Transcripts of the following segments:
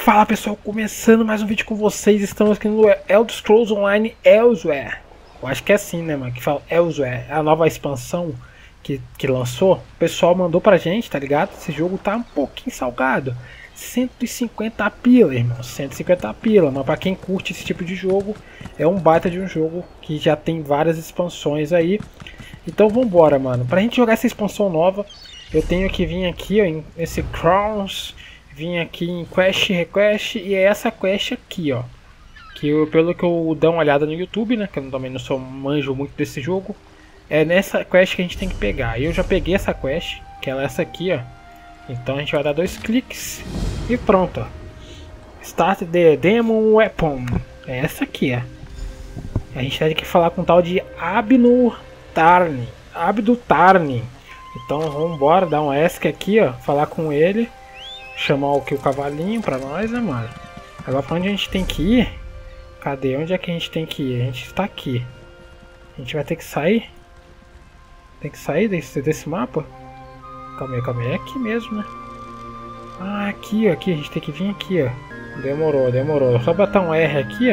Fala pessoal, começando mais um vídeo com vocês. Estamos aqui no Elder Scrolls Online Elsweyr. Eu acho que é assim, né, mano, que fala Elsweyr. É a nova expansão que lançou. O pessoal mandou pra gente, tá ligado? Esse jogo tá um pouquinho salgado. 150 pila, irmão, 150 pila. Mas pra quem curte esse tipo de jogo, é um baita de um jogo que já tem várias expansões aí. Então vambora, mano. Pra gente jogar essa expansão nova, eu tenho que vir aqui, ó, em esse Crowns. Vim aqui em Quest Request e é essa quest aqui, ó. Que eu, pelo que eu dou uma olhada no YouTube, né? Que eu também não sou manjo muito desse jogo. É nessa quest que a gente tem que pegar. Eu já peguei essa quest, que ela é essa aqui, ó. Então a gente vai dar 2 cliques e pronto, ó. Start the Demon Weapon. É essa aqui, ó. A gente tem que falar com o tal de Abnur Tarni. Abdu Tarni. Então vamos embora, dar um ESC aqui, ó. Falar com ele. Chamar o cavalinho pra nós, né, mano? Agora pra onde a gente tem que ir? Cadê? Onde é que a gente tem que ir? A gente está aqui. A gente vai ter que sair? Tem que sair desse mapa? Calma aí. É aqui mesmo, né? Ah, aqui, ó. Aqui. A gente tem que vir aqui, ó. Demorou. Só botar um R aqui,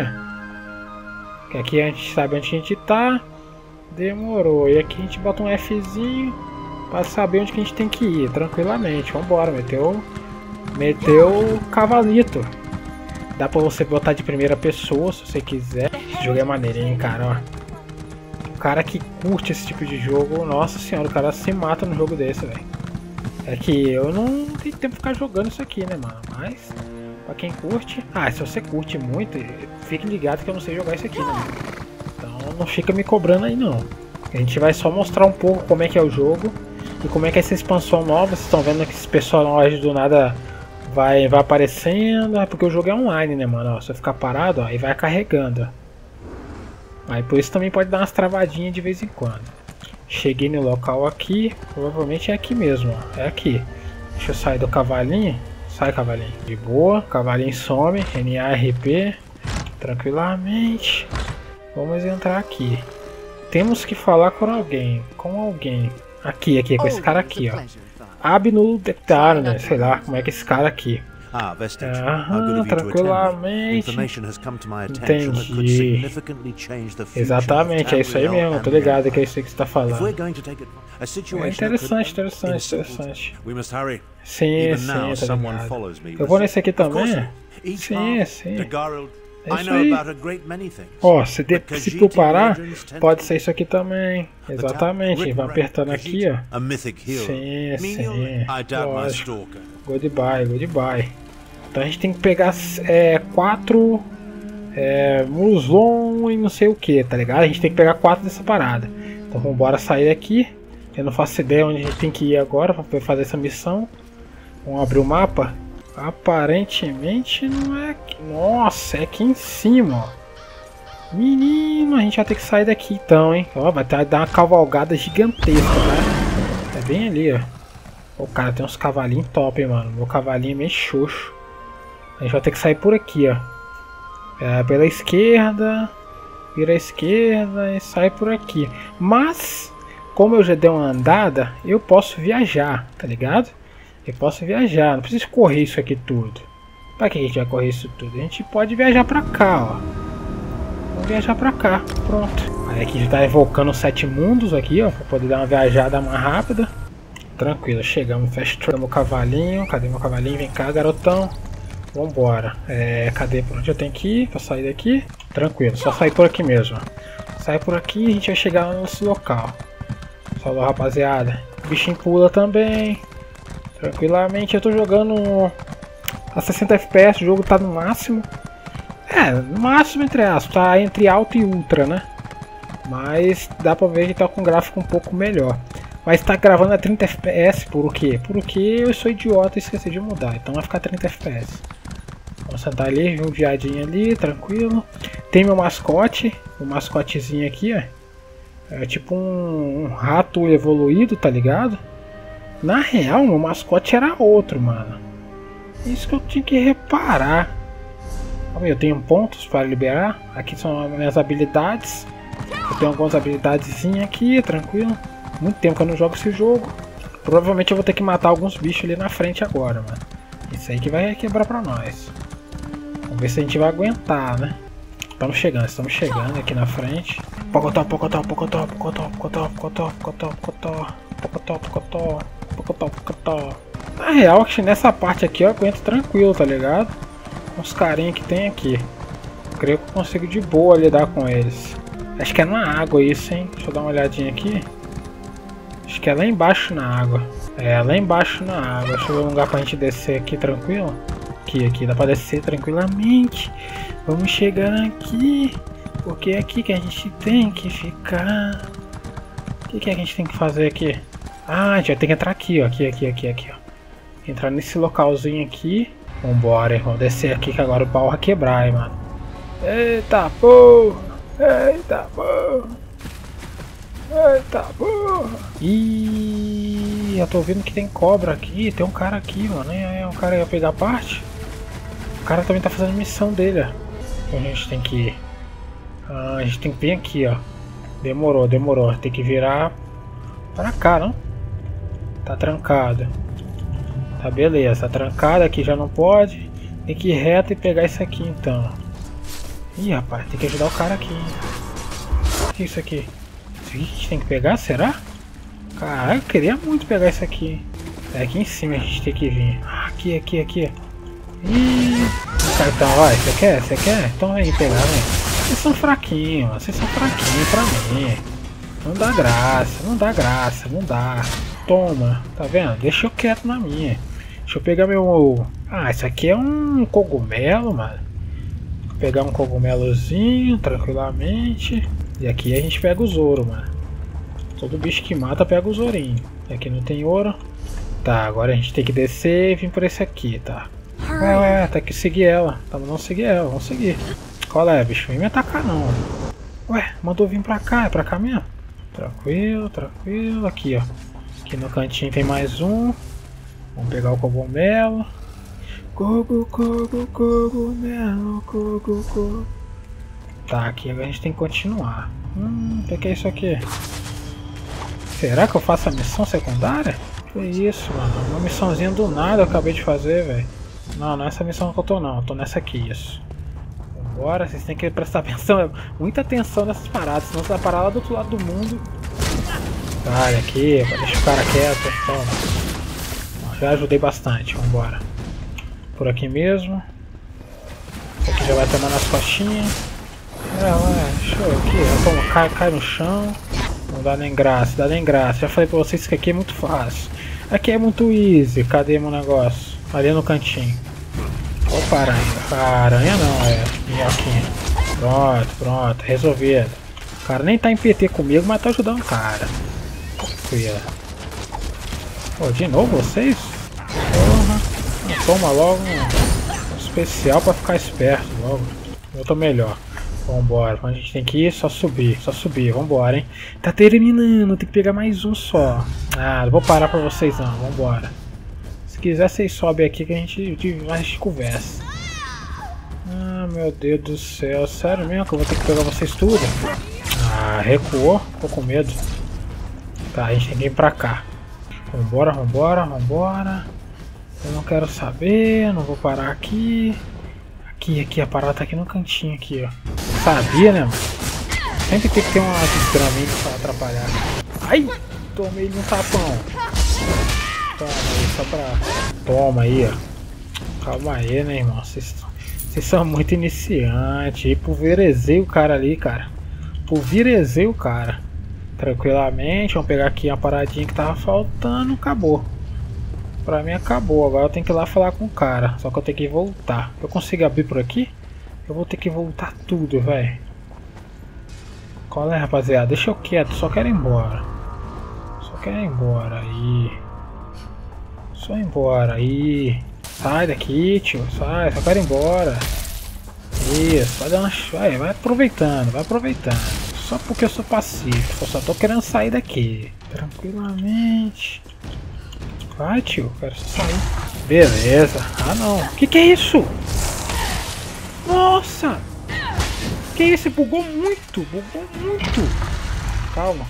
ó. Que aqui a gente sabe onde a gente tá. Demorou. E aqui a gente bota um Fzinho pra saber onde que a gente tem que ir. Tranquilamente. Vambora, Meteu o cavalito. Dá pra você botar de primeira pessoa se você quiser. Esse jogo é maneirinho, cara, ó. O cara que curte esse tipo de jogo, nossa senhora, o cara se mata no jogo desse, velho. É que eu não tenho tempo de ficar jogando isso aqui, né, mano? Mas, pra quem curte... Ah, se você curte muito, fique ligado que eu não sei jogar isso aqui, né? Então não fica me cobrando aí, não. A gente vai só mostrar um pouco como é que é o jogo e como é que é essa expansão nova. Vocês estão vendo que esse personagem do nada... Vai aparecendo, é porque o jogo é online, né, mano? Ó, se eu ficar parado, ó, aí vai carregando. Ó. Aí por isso também pode dar umas travadinhas de vez em quando. Cheguei no local aqui, provavelmente é aqui mesmo, ó. É aqui. Deixa eu sair do cavalinho. Sai, cavalinho. De boa, cavalinho some, NARP. Tranquilamente. Vamos entrar aqui. Temos que falar com alguém. Aqui, com esse cara aqui, ó. Abnur Tarni, sei lá como é que esse cara aqui. Tranquilamente. Entendi. Exatamente, é isso aí mesmo, tô ligado que é isso aí que você tá falando. É interessante. Sim, tá ligado. Eu vou nesse aqui também? Sim. É isso aí. Ó, se tu parar, pode ser isso aqui também. Exatamente, vai apertando aqui, ó. Sim. Lógico. Goodbye. Então a gente tem que pegar 4 muslon e não sei o que, tá ligado? A gente tem que pegar 4 dessa parada. Então vamos embora sair daqui. Eu não faço ideia onde a gente tem que ir agora pra fazer essa missão. Vamos abrir o mapa. Aparentemente não é aqui. Nossa, é aqui em cima, ó. Menino, a gente vai ter que sair daqui então, hein. Ó, vai dar uma cavalgada gigantesca, tá? É bem ali, ó. O cara tem uns cavalinhos top, hein, mano. Meu cavalinho é meio xoxo. A gente vai ter que sair por aqui, ó. Pela esquerda. Vira a esquerda e sai por aqui. Mas, como eu já dei uma andada, eu posso viajar, tá ligado? Eu posso viajar, não preciso correr isso aqui tudo. Pra que a gente vai correr isso tudo? A gente pode viajar pra cá, ó. Vamos viajar pra cá, pronto. Aí aqui já tá evocando os 7 mundos aqui, ó. Pra poder dar uma viajada mais rápida. Tranquilo, chegamos, fast meu cavalinho. Cadê meu cavalinho? Vem cá, garotão. Vambora. Cadê por onde eu tenho que ir pra sair daqui? Tranquilo, só sair por aqui mesmo. Sai por aqui e a gente vai chegar nesse local. Falou, rapaziada. O bichinho pula também. Tranquilamente, eu tô jogando a 60 FPS, o jogo tá no máximo. No máximo entre aspas, tá entre alto e ultra, né? Mas dá pra ver que tá com um gráfico um pouco melhor. Mas tá gravando a 30 FPS por quê? Porque eu sou idiota e esqueci de mudar, então vai ficar 30 FPS. Vamos sentar ali, um viadinho ali, tranquilo. Tem meu mascote, o mascotezinho aqui, ó. É tipo um rato evoluído, tá ligado? Na real, meu mascote era outro, mano. Isso que eu tinha que reparar. Eu tenho pontos para liberar. Aqui são as minhas habilidades. Eu tenho algumas habilidades aqui, tranquilo. Muito tempo que eu não jogo esse jogo. Provavelmente eu vou ter que matar alguns bichos ali na frente agora, mano. Isso aí que vai quebrar pra nós. Vamos ver se a gente vai aguentar, né? Estamos chegando aqui na frente. Pocotó, pocotó, pocotó, pocotó, pocotó, pocotó, pocotó, pocotó, pocotó, pocotó, pocotó, pocotó. Na real, acho que nessa parte aqui eu aguento tranquilo, tá ligado? Com os carinha que tem aqui. Creio que eu consigo de boa lidar com eles. Acho que é na água isso, hein? Deixa eu dar uma olhadinha aqui. Acho que é lá embaixo na água. É, lá embaixo na água. Deixa eu ver um lugar pra gente descer aqui tranquilo. Aqui, dá pra descer tranquilamente. Vamos chegar aqui. Porque é aqui que a gente tem que ficar. O que a gente tem que fazer aqui? Ah, a gente vai ter que entrar aqui, ó. Aqui, ó. Entrar nesse localzinho aqui. Vambora, hein? Vamos descer aqui que agora o pau vai quebrar, hein, mano. Eita porra! Eita porra! Eita porra! Ih, eu tô vendo que tem cobra aqui. Tem um cara aqui, mano. É um cara que vai pegar parte. O cara também tá fazendo missão dele, ó. Então a gente tem que ir. Ah, a gente tem que vir aqui, ó. Demorou. Tem que virar pra cá, não? Tá trancado. Tá, beleza. Tá trancado aqui, já não pode. Tem que ir reto e pegar isso aqui, então. Ih, rapaz, tem que ajudar o cara aqui. O que é isso aqui? Isso aqui que a gente tem que pegar, será? Caralho, eu queria muito pegar isso aqui. É aqui em cima a gente tem que vir. Ah, aqui. Ih, cartão, vai, você quer? Então vem pegar, vem. Vocês são fraquinhos pra mim. Não dá graça. Toma, tá vendo? Deixa eu quieto na minha. Deixa eu pegar meu... Ah, isso aqui é um cogumelo, mano. Vou pegar um cogumelozinho, tranquilamente. E aqui a gente pega os ouro, mano. Todo bicho que mata pega os ourinhos. Aqui não tem ouro. Tá, agora a gente tem que descer e vir por esse aqui, tá? Ué, tem que seguir ela. Tá, não seguir ela, vamos seguir. Qual é, bicho? Vem me atacar não. Ué, mandou vir pra cá, é pra cá mesmo? Tranquilo. Aqui, ó. Aqui no cantinho tem mais um. Vamos pegar o cogumelo. Cogumelo. Tá, aqui agora a gente tem que continuar. O que é isso aqui? Será que eu faço a missão secundária? Que isso, mano? Uma missãozinha do nada eu acabei de fazer, velho. Não é essa missão que eu tô não. Eu tô nessa aqui, isso. Vambora, vocês têm que prestar atenção, muita atenção nessas paradas, senão você vai parar lá do outro lado do mundo. Olha aqui, deixa o cara quieto. Toma. Já ajudei bastante, vambora. Por aqui mesmo. Esse aqui já vai tomar nas costinhas. Deixa eu aqui, toma, cai no chão. Não dá nem graça, Já falei pra vocês que aqui é muito fácil. Aqui é muito easy. Cadê meu negócio? Ali no cantinho. Opa, aranha. Aranha não, é minhoquinha. Pronto, resolvido. O cara nem tá em PT comigo, mas tá ajudando o cara. Pô, de novo vocês? Porra. Toma logo um especial pra ficar esperto logo. Eu tô melhor. Vambora, a gente tem que ir, só subir, vambora, hein. Tá terminando, tem que pegar mais um só. Ah, não vou parar pra vocês não, vambora. Se quiser vocês sobem aqui que a gente conversa. Ah, meu Deus do céu, sério mesmo que eu vou ter que pegar vocês tudo? Ah, recuou, ficou com medo. Tá, a gente tem que ir pra cá. Vambora. Eu não quero saber, não vou parar aqui. Aqui, a parada tá aqui no cantinho aqui, ó. Sabia, né, mano? Sempre tem que ter uma desgraminha pra atrapalhar. Ai! Tomei ele um tapão. Toma aí, só pra... Toma aí, ó. Calma aí, né, irmão? Vocês são muito iniciantes. E pulverizei o cara ali, cara. Pulverizei o cara. Tranquilamente. Vamos pegar aqui uma paradinha que tava faltando. Acabou. Pra mim acabou. Agora eu tenho que ir lá falar com o cara. Só que eu tenho que voltar. Eu consigo abrir por aqui? Eu vou ter que voltar tudo, velho. Qual é, rapaziada? Deixa eu quieto. Só quero ir embora. Aí. Só ir embora. Aí. Sai daqui, tio. Sai. Só quero ir embora. Isso. Vai dar uma... Vai aproveitando. Só porque eu sou pacífico. Eu só tô querendo sair daqui. Tranquilamente. Vai, tio, quero sair. Beleza. Ah, não. Que é isso? Nossa! Que isso? Bugou muito. Calma.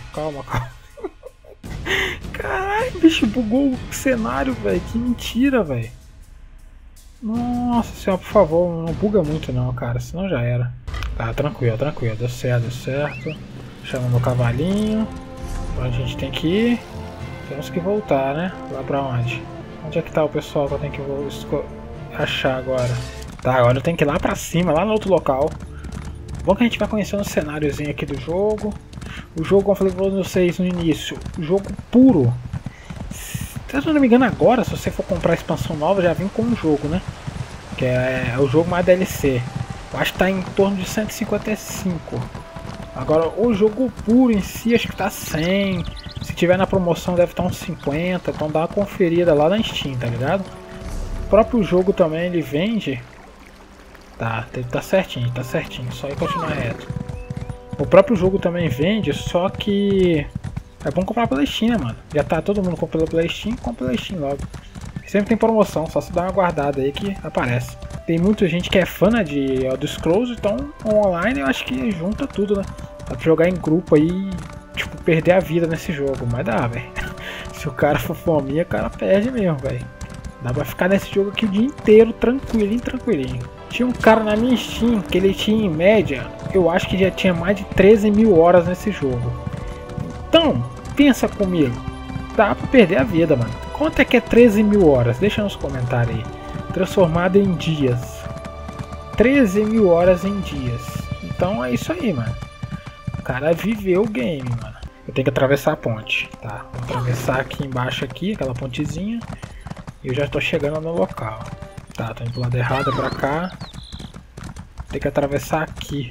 Caralho, bicho, bugou o cenário, velho. Que mentira, velho. Nossa senhora, por favor, não buga muito não, cara, senão já era. Tá, tranquilo, tranquilo, deu certo, deu certo. Chama meu cavalinho. Onde a gente tem que ir? Temos que voltar, né? Lá pra onde? Onde é que tá o pessoal que eu tenho que achar agora? Tá, agora eu tenho que ir lá pra cima, lá no outro local. Bom que a gente vai conhecendo o cenáriozinho aqui do jogo. O jogo, como eu falei pra vocês no início, jogo puro. Se eu não me engano agora, se você for comprar a expansão nova, já vem com o jogo, né? Que é o jogo mais DLC. Eu acho que tá em torno de 155. Agora o jogo puro em si acho que tá 100. Se tiver na promoção deve estar uns 50. Então dá uma conferida lá na Steam, tá ligado? O próprio jogo também ele vende. Tá certinho, tá certinho. Só ir continuar reto. O próprio jogo também vende, só que é bom comprar pela Steam, né, mano? Já tá todo mundo comprando pela Steam, compra pela Steam logo. Sempre tem promoção, só se dá uma guardada aí que aparece. Tem muita gente que é fã, né, de Elder Scrolls, então online eu acho que junta tudo, né? Dá pra jogar em grupo aí, tipo, perder a vida nesse jogo, mas dá, velho. Se o cara for fominha, o cara perde mesmo, velho. Dá pra ficar nesse jogo aqui o dia inteiro, tranquilinho, tranquilinho. Tinha um cara na minha Steam que ele tinha em média, eu acho que já tinha mais de 13 mil horas nesse jogo. Então, pensa comigo, dá pra perder a vida, mano. Quanto é que é 13 mil horas? Deixa nos comentários aí. Transformado em dias. 13 mil horas em dias. Então é isso aí, mano. O cara viveu o game, mano. Eu tenho que atravessar a ponte, tá? Vou atravessar aqui embaixo, aqui, aquela pontezinha. E eu já tô chegando no local. Tá, tô indo pro lado errado, pra cá. Tem que atravessar aqui.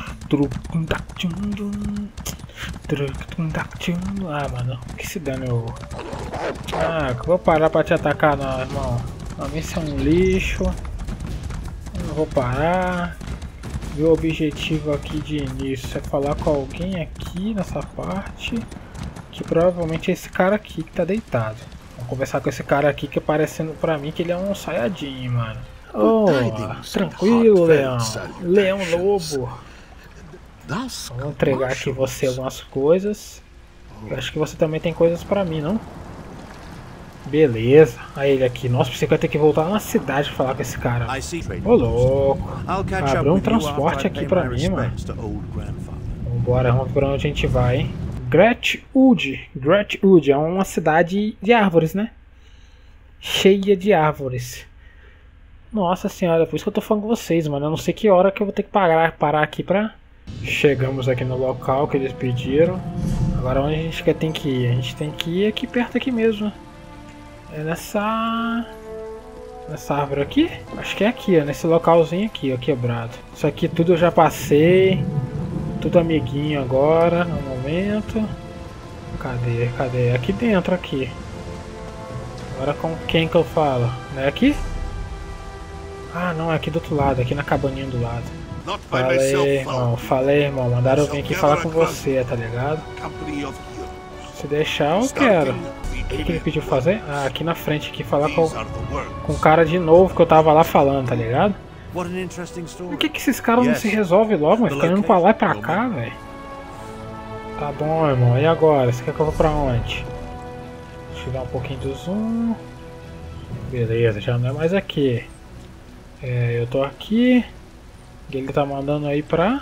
Ah, mano, que se dane eu... Ah, eu vou parar pra te atacar não, irmão. Pra mim isso é um lixo. Eu não vou parar. Meu objetivo aqui de início é falar com alguém aqui nessa parte. Que provavelmente é esse cara aqui que tá deitado. Vou conversar com esse cara aqui que parecendo pra mim que ele é um Saiyajin, mano. Oh, tranquilo, Leão. Leão Lobo. Vamos entregar aqui você algumas coisas. Eu acho que você também tem coisas pra mim, não? Beleza. Aí ele aqui. Nossa, você vai ter que voltar na cidade pra falar com esse cara. Ô, louco. Abriu um transporte aqui pra mim, mano. Vambora, vamos ver pra onde a gente vai, hein? Gretwood. Gretwood é uma cidade de árvores, né? Cheia de árvores. Nossa senhora, por isso que eu tô falando com vocês, mano. Eu não sei que hora que eu vou ter que parar aqui pra... Chegamos aqui no local que eles pediram. Agora onde a gente tem que ir? A gente tem que ir aqui perto aqui mesmo. É nessa árvore aqui? Acho que é aqui, ó, nesse localzinho aqui, ó, quebrado. Isso aqui tudo eu já passei. Tudo amiguinho agora, no momento. Cadê? Aqui dentro, aqui. Agora com quem que eu falo? Não é aqui? Ah, não, é aqui do outro lado, aqui na cabaninha do lado. Falei, irmão, mandaram eu vir aqui falar com você, tá ligado? Se deixar, eu quero. O que ele pediu fazer? Ah, aqui na frente, aqui, falar com o cara de novo que eu tava lá falando, tá ligado? Por que esses caras não se resolvem logo, mas ficam indo pra lá e pra cá, velho? Tá bom, irmão, e agora? Você quer que eu vá pra onde? Deixa eu dar um pouquinho do zoom. Beleza, já não é mais aqui. Eu tô aqui. Ele tá mandando aí pra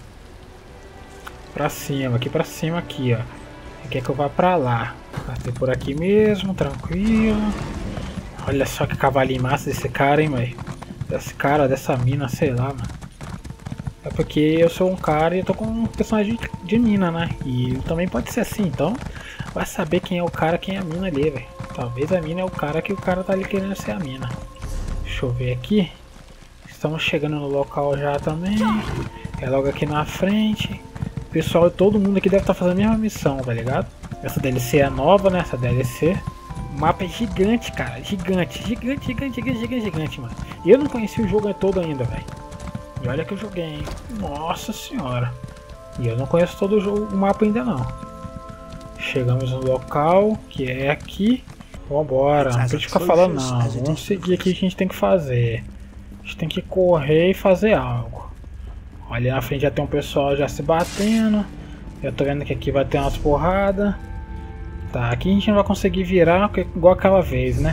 cima, aqui pra cima, aqui, ó. Ele quer que eu vá pra lá. Passei por aqui mesmo, tranquilo. Olha só que cavalinho massa desse cara, hein, velho. Desse cara, dessa mina, sei lá, mano. É porque eu sou um cara e eu tô com um personagem de mina, né? E também pode ser assim, então vai saber quem é o cara, quem é a mina ali, velho. Talvez a mina é o cara que o cara tá ali querendo ser a mina. Deixa eu ver aqui. Estamos chegando no local já também. É logo aqui na frente. Pessoal, todo mundo aqui deve estar fazendo a mesma missão, tá ligado? Essa DLC é nova, né? Essa DLC. O mapa é gigante, cara. Gigante, mano. E eu não conheci o jogo todo ainda, velho. E olha que eu joguei, hein? Nossa senhora. E eu não conheço todo o mapa ainda, não. Chegamos no local, que é aqui. Vambora. Não precisa ficar falando, não. Vamos seguir aqui o que a gente tem que fazer. A gente tem que correr e fazer algo. Olha, na frente já tem um pessoal já se batendo. Eu tô vendo que aqui vai ter umas porradas. Tá, aqui a gente não vai conseguir virar igual aquela vez, né? A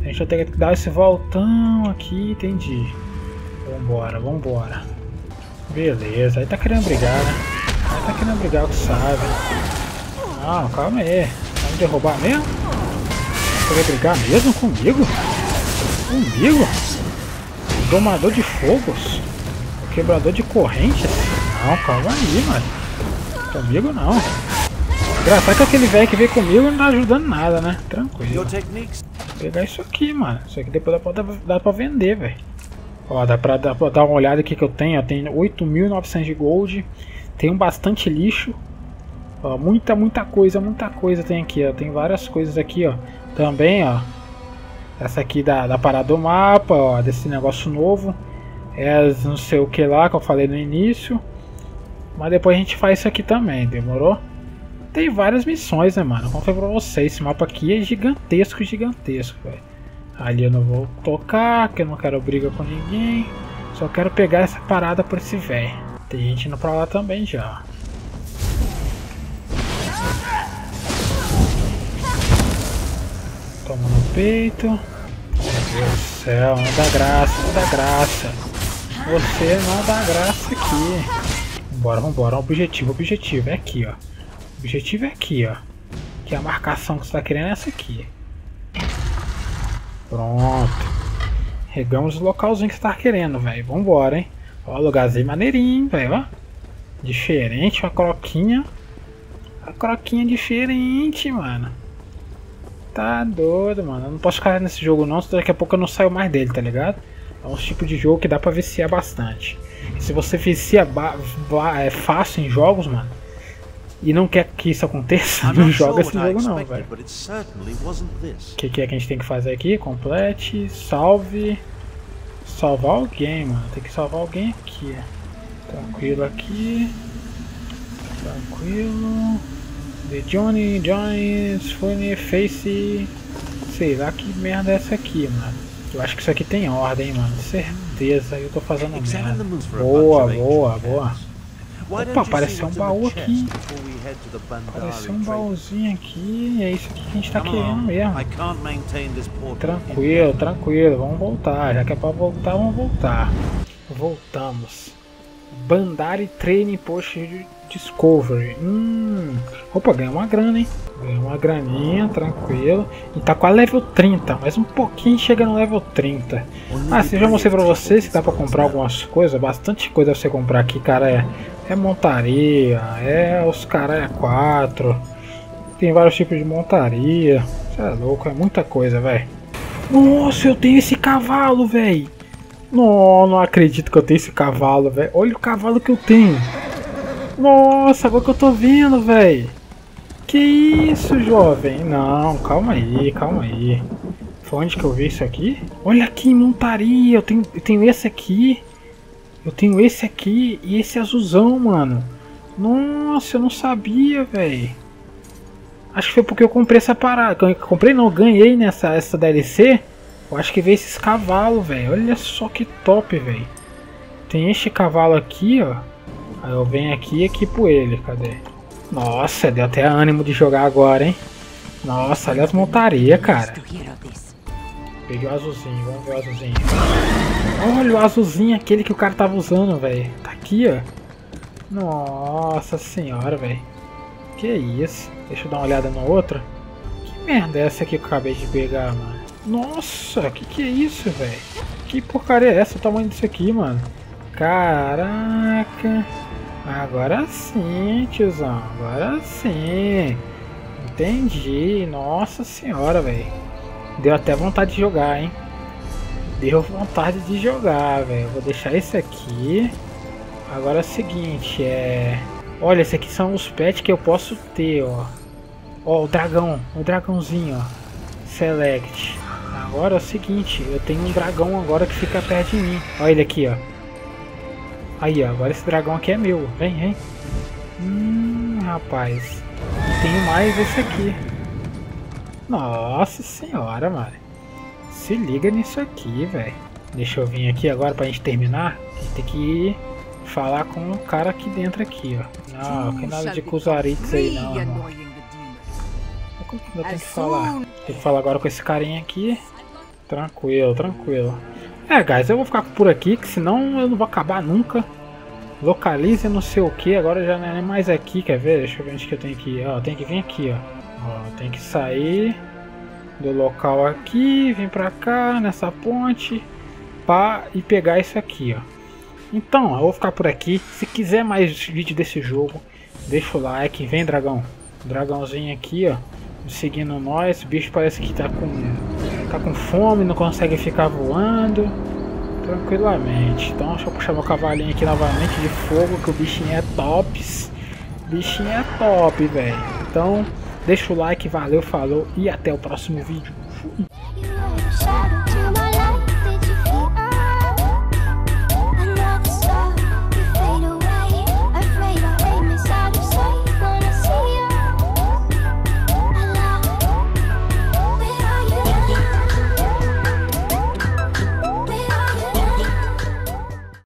gente vai ter que dar esse voltão aqui, entendi. Vambora, vambora. Beleza, aí tá querendo brigar, né? Aí tá querendo brigar, o que sabe. Não, calma aí. Vai me derrubar mesmo? Você vai brigar mesmo comigo? Comigo? Domador de fogos? Quebrador de correntes? Não, calma aí, mano. Comigo não. Engraçado que aquele velho que veio comigo não tá ajudando nada, né? Tranquilo. Vou pegar isso aqui, mano. Isso aqui depois dá pra vender, velho. Ó, dá pra dar uma olhada aqui que eu tenho. Eu tenho 8.900 de gold. Tenho bastante lixo. Ó, muita coisa tem aqui, ó. Tem várias coisas aqui, ó. Também, ó. Essa aqui da parada do mapa, ó. Desse negócio novo. É não sei o que lá que eu falei no início. Mas depois a gente faz isso aqui também, demorou? Tem várias missões, né, mano? Como foi pra vocês, esse mapa aqui é gigantesco, velho. Ali eu não vou tocar, que eu não quero briga com ninguém. Só quero pegar essa parada por esse velho. Tem gente indo pra lá também já. Toma no peito. Meu Deus do céu, não dá graça, não dá graça. Você não dá graça aqui. Vambora, vambora. Objetivo é aqui, ó. O objetivo é aqui, ó. Que a marcação que você tá querendo é essa aqui. Pronto. Regamos o localzinho que você tá querendo, velho. Vambora, hein. Ó, lugarzinho maneirinho, velho, ó. Diferente, uma croquinha. A croquinha diferente, mano. Tá doido, mano. Eu não posso ficar nesse jogo não, senão daqui a pouco eu não saio mais dele, tá ligado? É um tipo de jogo que dá pra viciar bastante. E se você vicia fácil em jogos, mano, e não quer que isso aconteça, não joga esse jogo não, velho. O que é que a gente tem que fazer aqui? Complete, salve. Salvar alguém, mano. Tem que salvar alguém aqui. Tranquilo aqui. Tranquilo. The Johnny's Funny Face. Sei lá que merda é essa aqui, mano. Eu acho que isso aqui tem ordem, mano. Certeza, eu tô fazendo merda. Boa. Opa, apareceu um baú aqui. Apareceu um baúzinho aqui. É isso aqui que a gente tá querendo mesmo. Tranquilo. Vamos voltar. Já que é pra voltar, vamos voltar. Voltamos. Bandari Training Post Discovery. Opa, ganhou uma grana, hein? Ganhou uma graninha, tranquilo. E tá quase level 30, mais um pouquinho chega no level 30. Eu já mostrei pra vocês que dá pra comprar algumas coisas. Bastante coisa pra você comprar aqui, cara. É montaria, os caras 4. Tem vários tipos de montaria. Você é louco, é muita coisa, velho. Nossa, eu tenho esse cavalo, velho. Não acredito que eu tenho esse cavalo, velho. Olha o cavalo que eu tenho. Nossa, agora que eu tô vendo, velho. Que isso, jovem? Não, calma aí. Foi onde que eu vi isso aqui? Olha aqui, montaria. Eu tenho esse aqui. Eu tenho esse aqui e esse azulzão, mano. Nossa, eu não sabia, velho. Acho que foi porque eu comprei essa parada. Comprei não, ganhei essa DLC. Eu acho que veio esses cavalos, velho. Olha só que top, velho. Tem este cavalo aqui, ó. Aí eu venho aqui e equipo ele. Cadê? Nossa, deu até ânimo de jogar agora, hein? Nossa, olha as montarias, cara. Peguei o azulzinho, vamos ver o azulzinho. Olha o azulzinho, aquele que o cara tava usando, velho. Tá aqui, ó. Nossa senhora, velho. Que isso? Deixa eu dar uma olhada no outro. Que merda é essa aqui que eu acabei de pegar, mano? Nossa, que é isso, velho? Que porcaria é essa? O tamanho disso aqui, mano? Caraca. Agora sim, tiozão. Agora sim. Entendi. Nossa senhora, velho. Deu até vontade de jogar, hein? Deu vontade de jogar, velho. Vou deixar esse aqui. Agora é o seguinte, olha, esses aqui são os pets que eu posso ter, ó. Ó, o dragãozinho, ó. Select. Agora é o seguinte, eu tenho um dragão agora que fica perto de mim. Olha ele aqui, ó. Aí, ó, agora esse dragão aqui é meu. Vem. Rapaz. Tenho mais esse aqui. Nossa senhora, mano. Se liga nisso aqui, velho. Deixa eu vir aqui agora pra gente terminar. A gente tem que falar com o cara aqui dentro aqui, ó. Não, não tem nada de Kuzarites aí não, irmão. Como que eu tenho que falar? Tem que falar agora com esse carinha aqui. Tranquilo, tranquilo. É, guys, eu vou ficar por aqui, que senão eu não vou acabar nunca. Localize não sei o que, agora já não é mais aqui, quer ver? Deixa eu ver onde que eu tenho que ir. Ó, tem que vir aqui, ó. Tem que sair do local aqui, vir pra cá, nessa ponte, pá, e pegar isso aqui, ó. Então, eu vou ficar por aqui. Se quiser mais vídeo desse jogo, deixa o like. Vem, dragão. Dragãozinho aqui, ó, seguindo nós. O bicho parece que tá com fome, não consegue ficar voando tranquilamente. Então deixa eu puxar meu cavalinho aqui novamente de fogo, que o bichinho é tops. Bichinho é top, velho. Então deixa o like, valeu, falou e até o próximo vídeo. Fui.